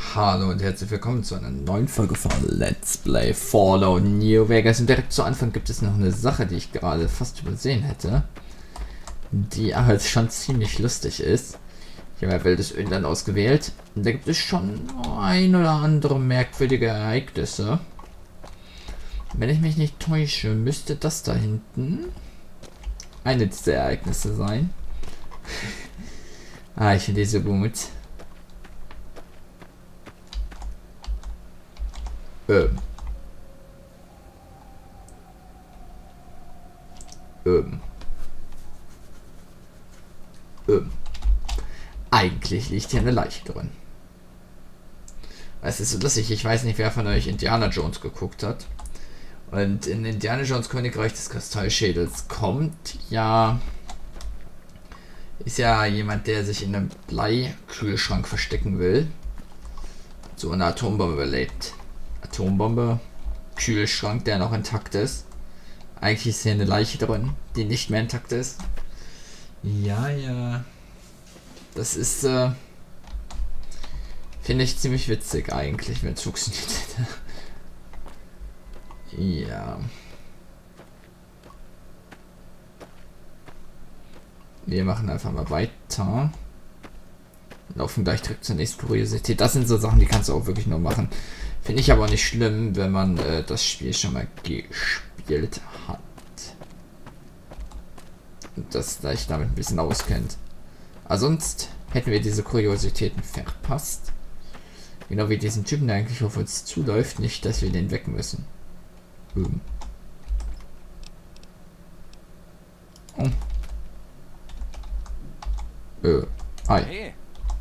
Hallo und herzlich willkommen zu einer neuen Folge von Let's Play Fallout New Vegas. Und direkt zu Anfang gibt es noch eine Sache, die ich gerade fast übersehen hätte, die aber jetzt schon ziemlich lustig ist. Ich habe ja wildes Inland ausgewählt und da gibt es schon ein oder andere merkwürdige Ereignisse. Wenn ich mich nicht täusche, müsste das da hinten eine dieser Ereignisse sein. Ich finde die so gut. Ähm. Eigentlich liegt hier eine Leiche drin. Es ist so lustig, ich weiß nicht, wer von euch Indiana Jones geguckt hat. Und in Indiana Jones Königreich des Kristallschädels ist ja jemand, der sich in einem Bleikühlschrank verstecken will. So eine Atombombe lebt. Atombombe, Kühlschrank, der noch intakt ist. Eigentlich ist hier eine Leiche drin, die nicht mehr intakt ist. Ja. Das ist, finde ich ziemlich witzig eigentlich, wenn es funktioniert hätte. Ja. Wir machen einfach mal weiter. Laufen gleich direkt zur nächsten Kuriosität. Das sind so Sachen, die kannst du auch wirklich nur machen. Finde ich aber nicht schlimm, wenn man das Spiel schon mal gespielt hat. Und das sich damit ein bisschen auskennt. Aber sonst hätten wir diese Kuriositäten verpasst. Genau wie diesen Typen, der eigentlich auf uns zuläuft. Nicht, dass wir den weg müssen. Hi. Hey.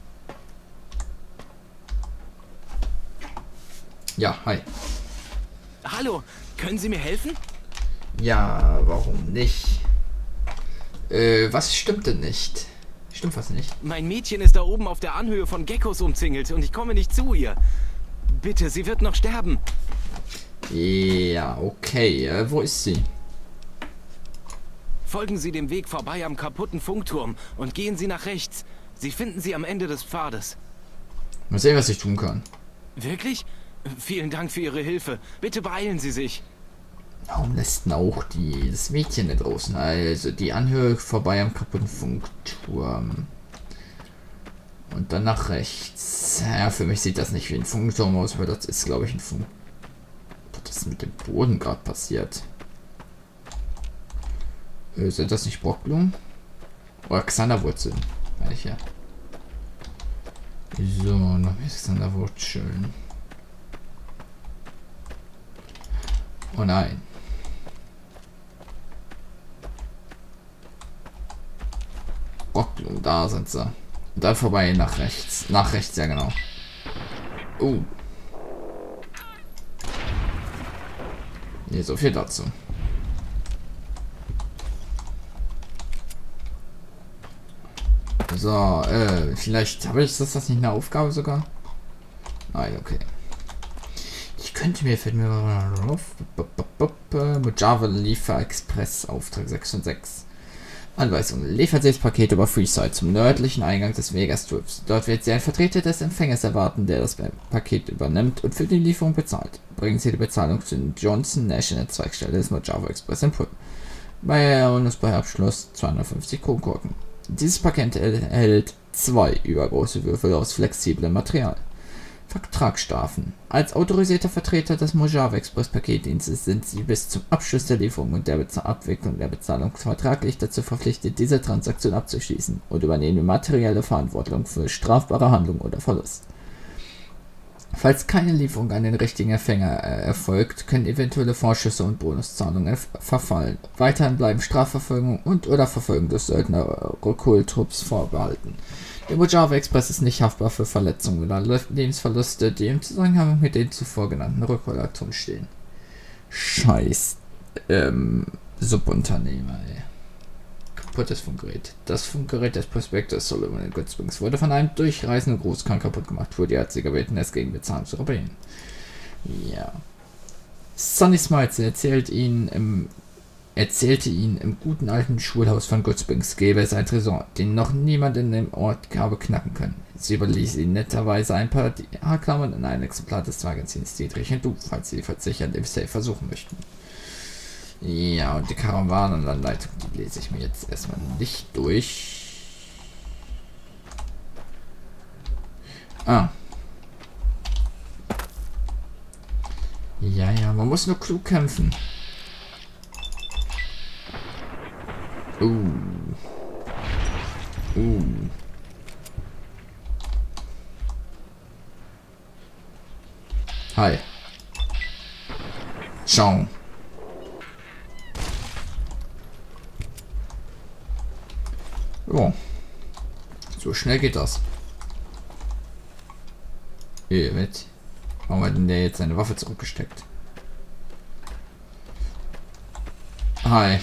Ja, hi. Hallo, können Sie mir helfen? Ja, warum nicht? Was stimmt denn nicht? Stimmt was nicht? Mein Mädchen ist da oben auf der Anhöhe von Geckos umzingelt und ich komme nicht zu ihr. Bitte, sie wird noch sterben. Ja, okay. Wo ist sie? Folgen Sie dem Weg vorbei am kaputten Funkturm und gehen Sie nach rechts. Sie finden sie am Ende des Pfades. Mal sehen, was ich tun kann. Wirklich? Vielen Dank für Ihre Hilfe. Bitte beeilen Sie sich. Warum lässt denn auch das Mädchen da draußen? Also die Anhöhe vorbei am kaputten Funkturm. Und dann nach rechts. Ja, für mich sieht das nicht wie ein Funkturm aus, weil das ist, glaube ich, ein Funk. Was ist mit dem Boden gerade passiert? Sind das nicht Brockblumen? Oder Xanderwurzeln? Meine ich ja. So, noch mehr Xanderwurzeln. Oh nein. Brockblumen, da sind sie. Und dann vorbei nach rechts. Nach rechts, ja genau. Nee, so viel dazu. So, vielleicht habe ich das nicht eine Aufgabe sogar? Nein, okay. Ich könnte mir, fällt mir mal drauf. Mojave Liefer Express Auftrag 6 und 6. Anweisung. Liefert Sie das Paket über Freeside zum nördlichen Eingang des Vegas Strips. Dort wird Sie ein Vertreter des Empfängers erwarten, der das Paket übernimmt und für die Lieferung bezahlt. Bringen Sie die Bezahlung zu den Johnson National Zweigstelle des Mojave Express in Pull. Bei Abschluss 250 Kronkorken. Dieses Paket enthält 2 übergroße Würfel aus flexiblem Material. Vertragsstrafen. Als autorisierter Vertreter des Mojave Express Paketdienstes sind Sie bis zum Abschluss der Lieferung und der Abwicklung der Bezahlung vertraglich dazu verpflichtet, diese Transaktion abzuschließen und übernehmen materielle Verantwortung für strafbare Handlung oder Verlust. Falls keine Lieferung an den richtigen Empfänger erfolgt, können eventuelle Vorschüsse und Bonuszahlungen verfallen. Weiterhin bleiben Strafverfolgung und/oder Verfolgung des Söldner-Rückholtrupps vorbehalten. Der Mojave Express ist nicht haftbar für Verletzungen oder Lebensverluste, die im Zusammenhang mit den zuvor genannten Rückholaktionen stehen. Scheiß Subunternehmer, ey. Kaputtes Funkgerät. Das Funkgerät des Prospektors Sullivan Good Springs wurde von einem durchreisenden Großkrank kaputt gemacht, wurde die Ärzte gebeten, es gegen Bezahlung zu reparieren. Ja. Sonny Smiles erzählt ihnen erzählte ihn, im guten alten Schulhaus von Goodsprings gäbe es ein Tresor, den noch niemand in dem Ort habe knacken können. Sie überließ ihm netterweise ein paar Haarklammern in ein Exemplar des Magazins Dietrich und Du, falls Sie sich an dem Safe versuchen möchten. Ja, und die Karawanenanleitung, die lese ich mir jetzt erstmal nicht durch. Ah. Ja, man muss nur klug kämpfen. Hi. Ciao. Oh. So schnell geht das. Mit. Warum hat denn der jetzt seine Waffe zurückgesteckt? Hi.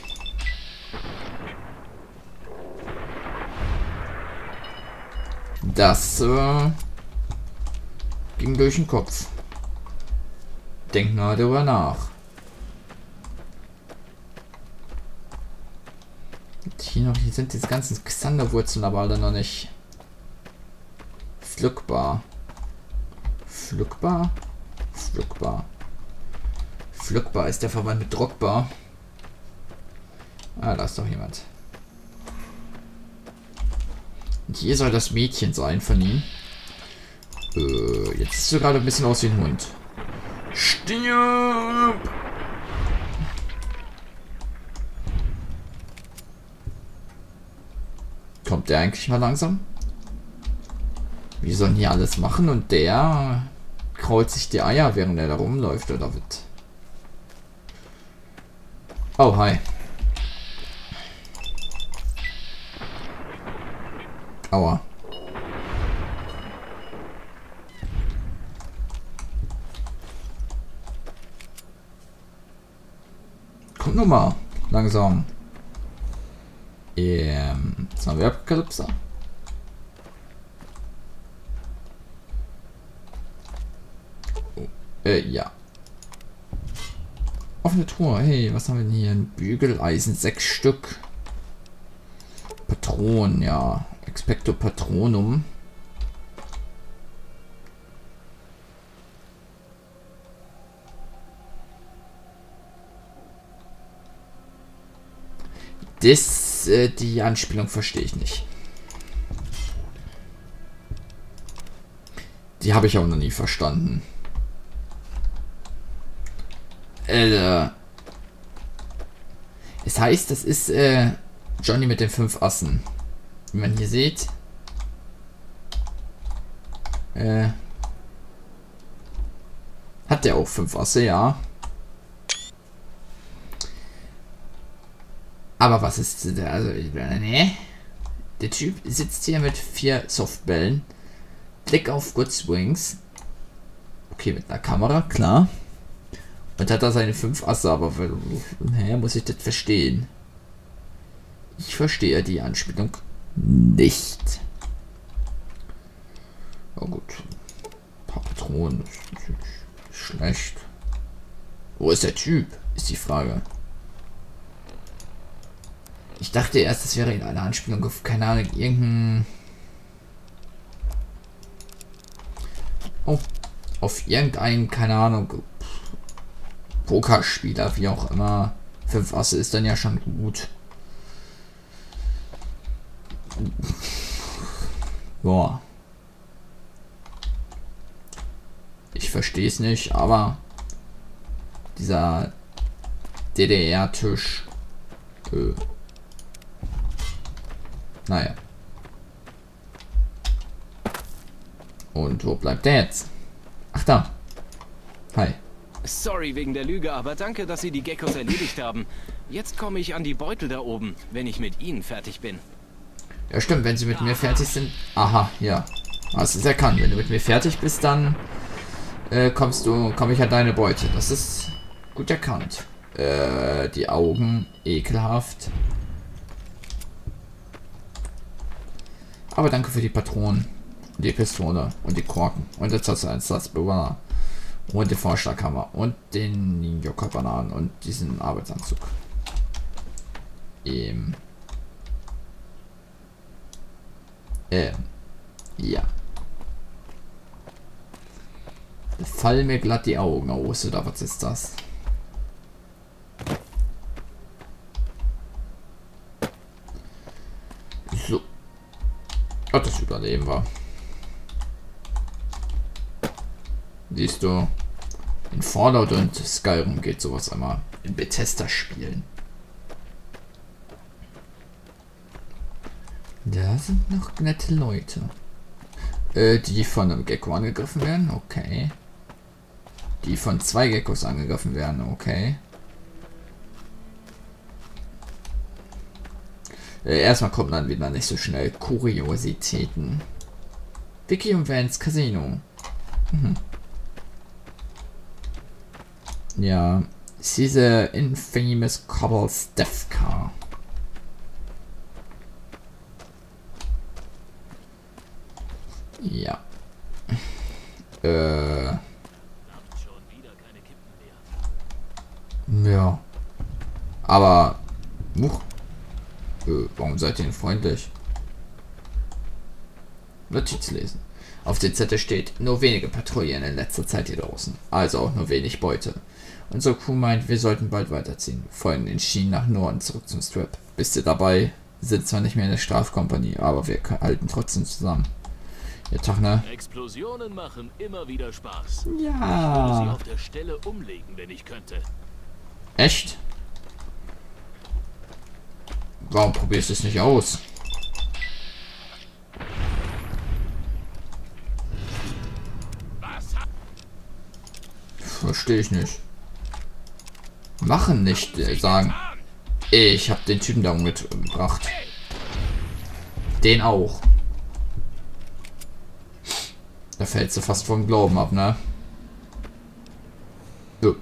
Das ging durch den Kopf. Denk mal darüber nach. Und hier sind diese ganzen Xanderwurzeln aber alle noch nicht pflückbar. Pflückbar? Pflückbar. Pflückbar ist der Verband mit Druckbar. Ah, da ist doch jemand. Und hier soll das Mädchen sein von ihm. Jetzt sieht du gerade ein bisschen aus wie ein Hund. Stirb! Kommt der eigentlich mal langsam? Wir sollen hier alles machen und der krault sich die Eier, während er da rumläuft, oder wird. Oh, hi. Aua. Kommt nur mal. Langsam. Jetzt haben wir Apokalypse. Ja. Offene Truhe. Hey, was haben wir denn hier? Ein Bügeleisen, 6 Stück. Patronen, ja. Expecto Patronum. Die Anspielung verstehe ich nicht. Die habe ich auch noch nie verstanden. Es heißt, das ist Johnny mit den 5 Assen. Wie man hier sieht. Hat der auch 5 Asse, ja. Aber was ist der? Also, ne? Der Typ sitzt hier mit 4 Softbällen. Blick auf Goodsprings. Okay, mit einer Kamera, klar. Und hat da seine 5 Asse, aber muss ich das verstehen? Ich verstehe die Anspielung nicht. Oh gut. Ein paar Patronen. Das ist natürlich schlecht. Wo ist der Typ? Ist die Frage. Ich dachte erst, das wäre eine Anspielung auf, keine Ahnung, irgendein... Oh, auf irgendeinen, keine Ahnung, Pokerspieler, wie auch immer. 5 Asse ist dann ja schon gut. Boah. Ich verstehe es nicht, aber dieser DDR-Tisch. Naja. Und wo bleibt der jetzt? Ach da. Hi. Sorry wegen der Lüge, aber danke, dass Sie die Geckos erledigt haben. Jetzt komme ich an die Beutel da oben, wenn ich mit Ihnen fertig bin. Ja stimmt, wenn Sie mit mir fertig sind. Aha, ja. Hast es erkannt. Wenn du mit mir fertig bist, dann komme ich an deine Beute. Das ist gut erkannt. Die Augen, ekelhaft. Aber danke für die Patronen, die Pistole und die Korken und das Satzbewahr und den Vorschlaghammer und den Ninja-Bananen und diesen Arbeitsanzug. Ja. Da fallen mir glatt die Augen aus, oder was ist das? So. Oh, das überleben wir. Siehst du, in Fallout und Skyrim geht sowas immer. In Bethesda-Spielen. Da sind noch nette Leute. Die von einem Gecko angegriffen werden, okay. Die von 2 Geckos angegriffen werden, okay. Erstmal kommt dann wieder nicht so schnell Kuriositäten. Vicky und Vance Casino. Mhm. Ja, diese infamous Cobble's Death Car. Ja. Ja. Aber. Warum seid ihr denn freundlich? Notiz lesen. Auf den Zettel steht, nur wenige Patrouillen in letzter Zeit hier draußen. Also auch nur wenig Beute. Unsere Crew meint, wir sollten bald weiterziehen. Folgen den Schienen nach Norden zurück zum Strip. Bist du dabei? Sind zwar nicht mehr in der Strafkompanie, aber wir halten trotzdem zusammen. Ja, Tag, ne? Explosionen machen immer wieder Spaß. Ja. Ich würde sie auf der Stelle umlegen, wenn ich könnte. Echt? Warum probierst du es nicht aus? Verstehe ich nicht. Machen nicht, sagen. Ich habe den Typen da umgebracht. Den auch. Da fällst du fast vom Glauben ab, ne? Oh.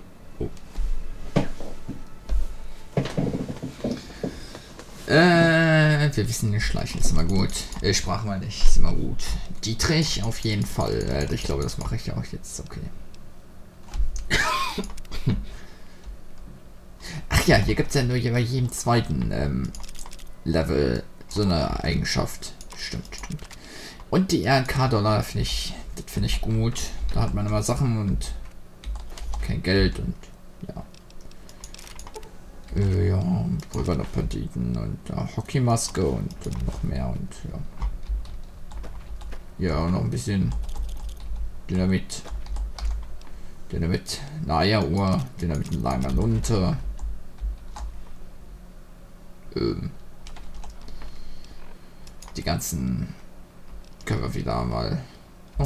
Wir wissen nicht, schleichen ist immer gut. Sprach mal nicht, ist immer gut. Dietrich auf jeden Fall. Ich glaube, das mache ich ja auch jetzt. Okay. Ach ja, hier gibt es ja nur bei jedem zweiten Level so eine Eigenschaft. Stimmt. Und die RNK-Dollar finde ich gut. Da hat man immer Sachen und kein Geld und ja. Ja, Banditen und Hockeymaske und noch mehr und ja. Ja, noch ein bisschen Dynamit. Naja, Uhr, Dynamit in langer Lunte. Die ganzen können wir wieder mal. Oh.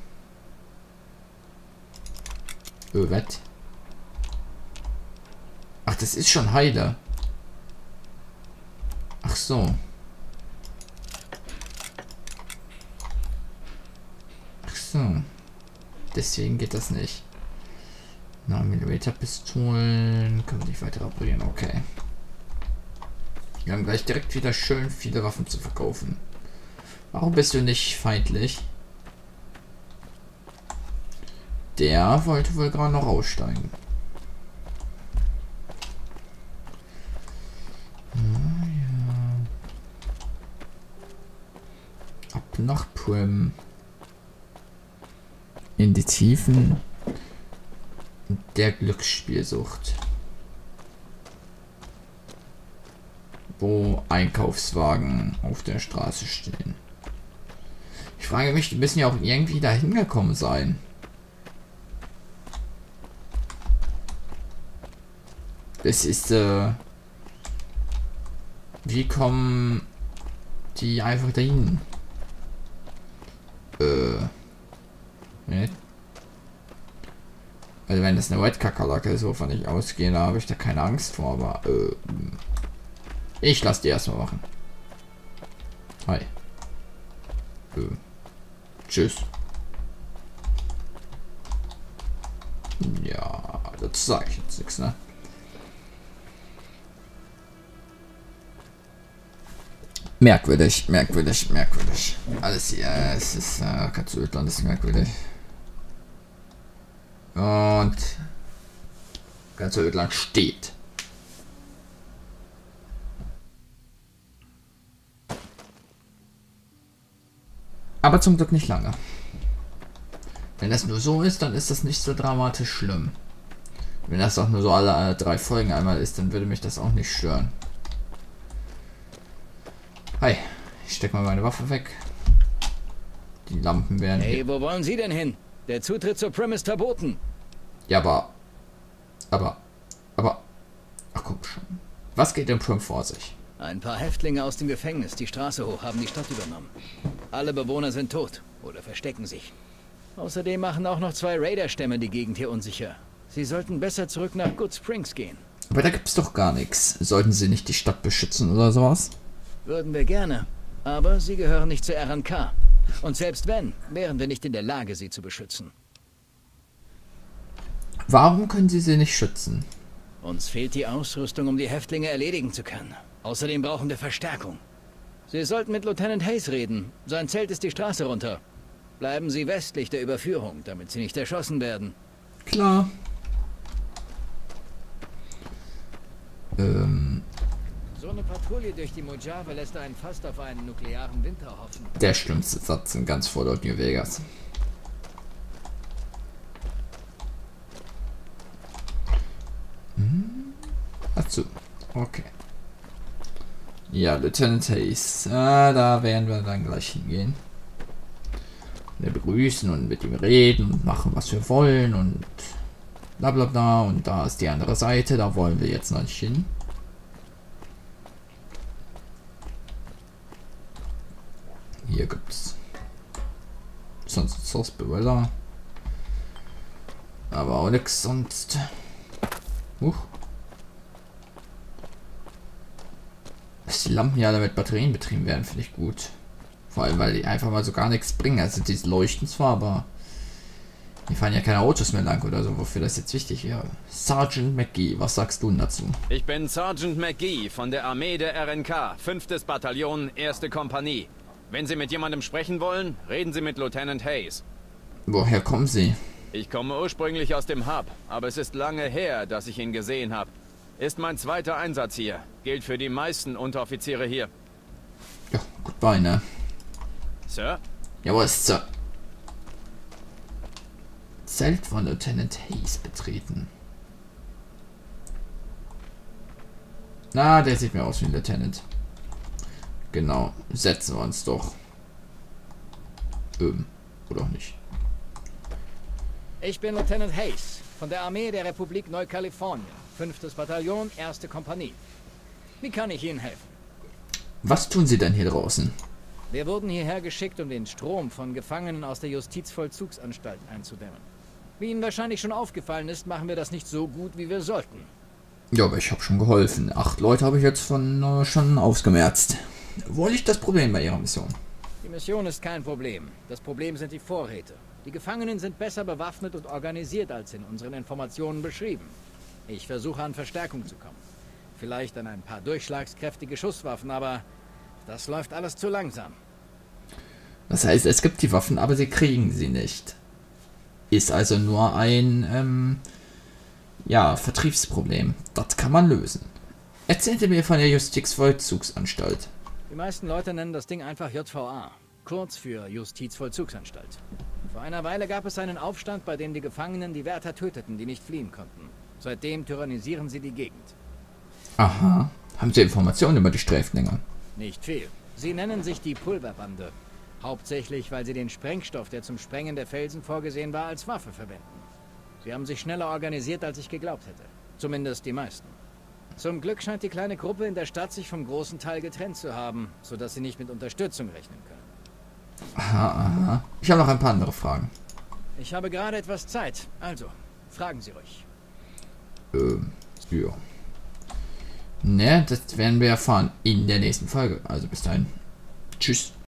Wett. Ach, das ist schon Heide. Ach so. Ach so. Deswegen geht das nicht. 9mm Pistolen. Können wir nicht weiter operieren. Okay. Wir haben gleich direkt wieder schön viele Waffen zu verkaufen. Warum bist du nicht feindlich? Der wollte wohl gerade noch aussteigen. Ab nach Prim. In die Tiefen der Glücksspielsucht. Wo Einkaufswagen auf der Straße stehen. Ich frage mich, die müssen ja auch irgendwie dahin gekommen sein. Es ist, wie kommen die einfach dahin? Ne? Also wenn das eine White-Kakerlake ist, wovon ich ausgehe, da habe ich da keine Angst vor, aber ich lasse die erstmal machen. Hi. Tschüss. Ja, das sage ich jetzt nichts, ne? Merkwürdig. Alles hier, es ist ganz Ödland ist merkwürdig. Und ganz Ödland steht. Aber zum Glück nicht lange. Wenn das nur so ist, dann ist das nicht so dramatisch schlimm. Wenn das auch nur so alle 3 Folgen einmal ist, dann würde mich das auch nicht stören. Hi, ich steck mal meine Waffe weg. Die Lampen werden... Hey, wo wollen Sie denn hin? Der Zutritt zur Prim ist verboten. Ja, aber... Ach komm schon. Was geht in Prim vor sich? Ein paar Häftlinge aus dem Gefängnis die Straße hoch haben die Stadt übernommen. Alle Bewohner sind tot oder verstecken sich. Außerdem machen auch noch 2 Raider-Stämme die Gegend hier unsicher. Sie sollten besser zurück nach Good Springs gehen. Aber da gibt's doch gar nichts. Sollten sie nicht die Stadt beschützen oder sowas? Würden wir gerne. Aber sie gehören nicht zur RNK. Und selbst wenn, wären wir nicht in der Lage, sie zu beschützen. Warum können sie nicht schützen? Uns fehlt die Ausrüstung, um die Häftlinge erledigen zu können. Außerdem brauchen wir Verstärkung. Sie sollten mit Lieutenant Hayes reden. Sein Zelt ist die Straße runter. Bleiben Sie westlich der Überführung, damit Sie nicht erschossen werden. Klar. So eine Patrouille durch die Mojave lässt einen fast auf einen nuklearen Winter hoffen. Der schlimmste Satz in ganz Fallout New Vegas. Dazu. Okay. Ja, Lieutenant Hayes. Da werden wir dann gleich hingehen. Wir begrüßen und mit ihm reden und machen, was wir wollen und bla bla bla. Und da ist die andere Seite, da wollen wir jetzt noch nicht hin. Hier gibt's sonst Source Barilla. Aber auch nichts sonst. Dass die Lampen ja alle mit Batterien betrieben werden, finde ich gut. Vor allem, weil die einfach mal so gar nichts bringen. Also die leuchten zwar, aber die fahren ja keine Autos mehr lang oder so, wofür das jetzt wichtig wäre. Sergeant McGee, was sagst du denn dazu? Ich bin Sergeant McGee von der Armee der RNK, 5. Bataillon, 1. Kompanie. Wenn Sie mit jemandem sprechen wollen, reden Sie mit Lieutenant Hayes. Woher kommen Sie? Ich komme ursprünglich aus dem Hub, aber es ist lange her, dass ich ihn gesehen habe. Ist mein 2. Einsatz hier. Gilt für die meisten Unteroffiziere hier. Ja, goodbye, ne? Sir? Jawohl, Sir. Zelt von Lieutenant Hayes betreten. Na, der sieht mir aus wie ein Lieutenant. Genau, setzen wir uns doch. Oder auch nicht. Ich bin Lieutenant Hayes von der Armee der Republik Neukalifornien, 5. Bataillon, 1. Kompanie. Wie kann ich Ihnen helfen? Was tun Sie denn hier draußen? Wir wurden hierher geschickt, um den Strom von Gefangenen aus der Justizvollzugsanstalt einzudämmen. Wie Ihnen wahrscheinlich schon aufgefallen ist, machen wir das nicht so gut, wie wir sollten. Ja, aber ich habe schon geholfen. 8 Leute habe ich jetzt schon ausgemerzt. Wo liegt das Problem bei Ihrer Mission? Die Mission ist kein Problem. Das Problem sind die Vorräte. Die Gefangenen sind besser bewaffnet und organisiert als in unseren Informationen beschrieben. Ich versuche an Verstärkung zu kommen. Vielleicht an ein paar durchschlagskräftige Schusswaffen, aber das läuft alles zu langsam. Das heißt, es gibt die Waffen, aber sie kriegen sie nicht. Ist also nur ein, Vertriebsproblem. Das kann man lösen. Erzählte mir von der Justizvollzugsanstalt. Die meisten Leute nennen das Ding einfach JVA, kurz für Justizvollzugsanstalt. Vor einer Weile gab es einen Aufstand, bei dem die Gefangenen die Wärter töteten, die nicht fliehen konnten. Seitdem tyrannisieren sie die Gegend. Aha. Haben Sie Informationen über die Sträflinge? Nicht viel. Sie nennen sich die Pulverbande. Hauptsächlich, weil sie den Sprengstoff, der zum Sprengen der Felsen vorgesehen war, als Waffe verwenden. Sie haben sich schneller organisiert, als ich geglaubt hätte. Zumindest die meisten. Zum Glück scheint die kleine Gruppe in der Stadt sich vom großen Teil getrennt zu haben, sodass sie nicht mit Unterstützung rechnen können. Aha. Ich habe noch ein paar andere Fragen. Ich habe gerade etwas Zeit. Also, fragen Sie ruhig. Ja. Ne, das werden wir erfahren in der nächsten Folge. Also bis dahin. Tschüss.